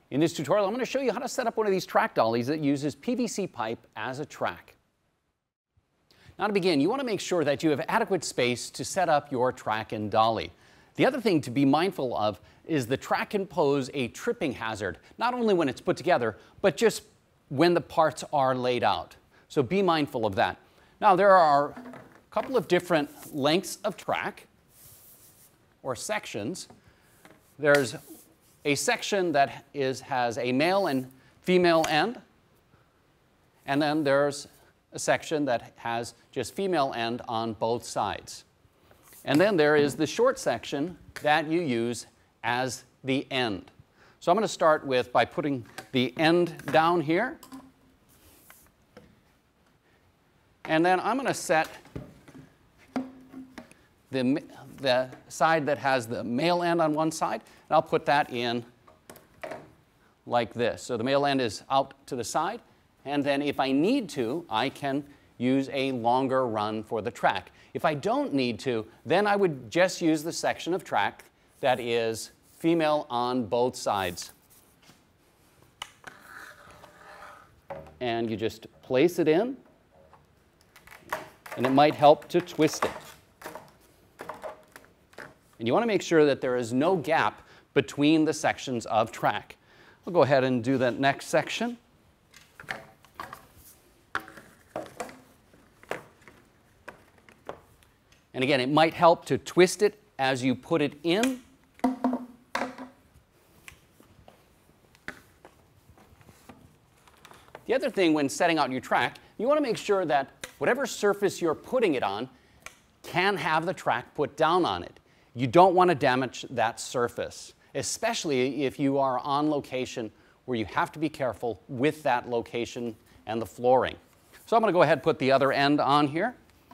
In this tutorial, I'm going to show you how to set up one of these track dollies that uses PVC pipe as a track. Now to begin, you want to make sure that you have adequate space to set up your track and dolly. The other thing to be mindful of is the track can pose a tripping hazard, not only when it's put together, but just when the parts are laid out. So be mindful of that. Now there are a couple of different lengths of track or sections. There's a section that has a male and female end, and then there's a section that has just female end on both sides. And then there is the short section that you use as the end. So I'm going to start by putting the end down here. And then I'm going to set the side that has the male end on one side, and I'll put that in like this. So the male end is out to the side, and then if I need to, I can use a longer run for the track. If I don't need to, then I would just use the section of track that is female on both sides. And you just place it in, and it might help to twist it. And you want to make sure that there is no gap between the sections of track. We'll go ahead and do the next section. And again, it might help to twist it as you put it in. The other thing when setting out your track, you want to make sure that whatever surface you're putting it on can have the track put down on it. You don't want to damage that surface, especially if you are on location where you have to be careful with that location and the flooring. So I'm going to go ahead and put the other end on here.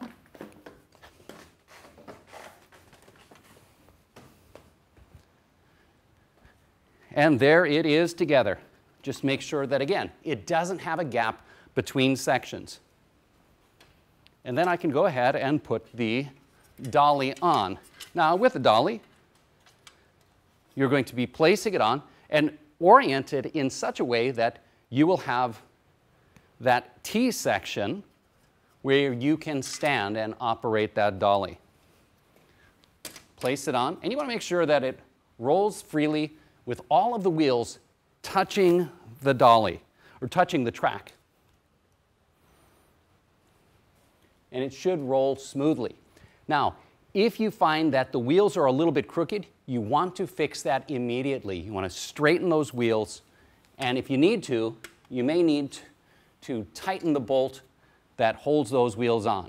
And there it is together. Just make sure that, again, it doesn't have a gap between sections. And then I can go ahead and put the dolly on. Now, with the dolly, you're going to be placing it on and oriented in such a way that you will have that T section where you can stand and operate that dolly. Place it on, and you want to make sure that it rolls freely with all of the wheels touching the dolly, or touching the track. And it should roll smoothly. Now, if you find that the wheels are a little bit crooked, you want to fix that immediately. You want to straighten those wheels, and if you need to, you may need to tighten the bolt that holds those wheels on.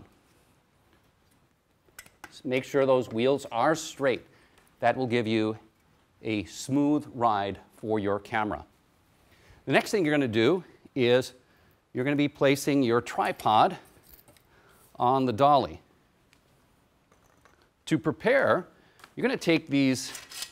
Just make sure those wheels are straight. That will give you a smooth ride for your camera. The next thing you're going to do is you're going to be placing your tripod on the dolly. To prepare, you're going to take these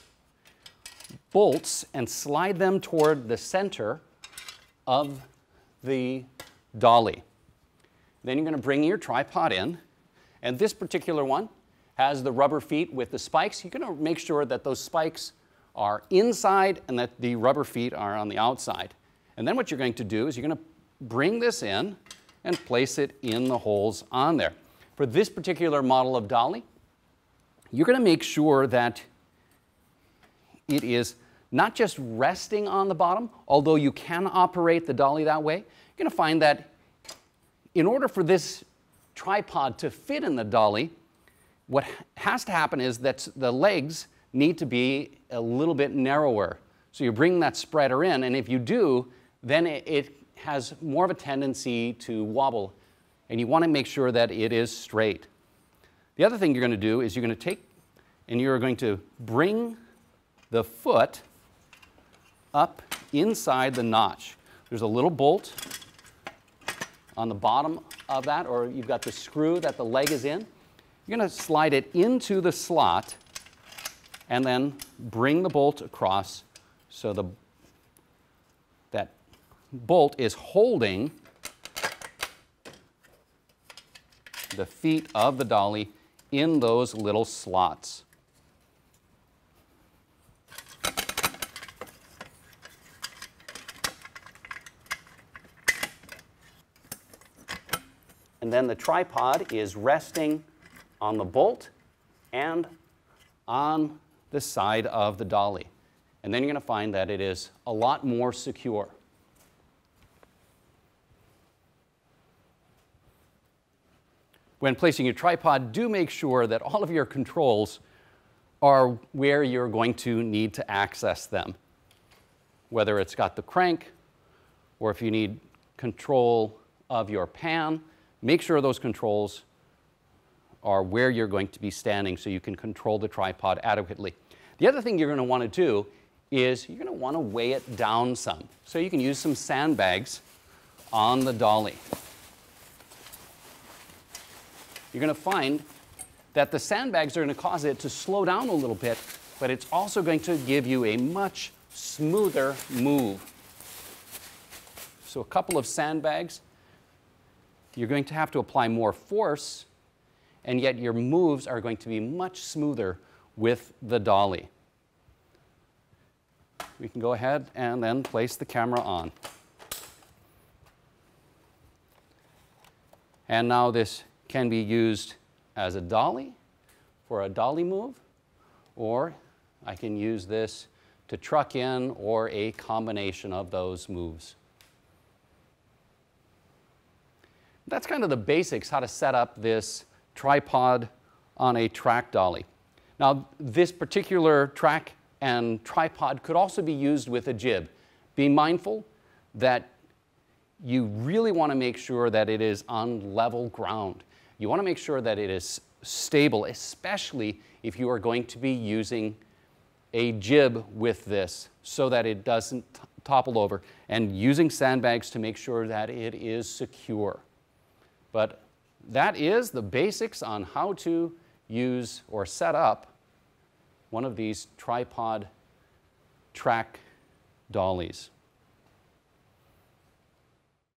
bolts and slide them toward the center of the dolly. Then you're going to bring your tripod in, and this particular one has the rubber feet with the spikes. You're going to make sure that those spikes are inside and that the rubber feet are on the outside. And then what you're going to do is you're going to bring this in and place it in the holes on there. For this particular model of dolly, you're going to make sure that it is not just resting on the bottom, although you can operate the dolly that way. You're going to find that in order for this tripod to fit in the dolly, what has to happen is that the legs need to be a little bit narrower. So you bring that spreader in, and if you do, then it has more of a tendency to wobble, and you want to make sure that it is straight. The other thing you're going to do is you're going to take and you're going to bring the foot up inside the notch. There's a little bolt on the bottom of that, or you've got the screw that the leg is in. You're going to slide it into the slot and then bring the bolt across so that bolt is holding the feet of the dolly in those little slots. and then the tripod is resting on the bolt and on the side of the dolly. And then you're going to find that it is a lot more secure. When placing your tripod, do make sure that all of your controls are where you're going to need to access them. Whether it's got the crank, or if you need control of your pan, make sure those controls are where you're going to be standing so you can control the tripod adequately. The other thing you're going to want to do is you're going to want to weigh it down some. So you can use some sandbags on the dolly. You're going to find that the sandbags are going to cause it to slow down a little bit, but it's also going to give you a much smoother move. So a couple of sandbags, you're going to have to apply more force, and yet your moves are going to be much smoother with the dolly. We can go ahead and then place the camera on. And now this can be used as a dolly for a dolly move, or I can use this to truck in, or a combination of those moves. That's kind of the basics, how to set up this tripod on a track dolly. Now, this particular track and tripod could also be used with a jib. Be mindful that you really want to make sure that it is on level ground. You want to make sure that it is stable, especially if you are going to be using a jib with this so that it doesn't topple over, and using sandbags to make sure that it is secure. But that is the basics on how to use or set up one of these tripod track dollies.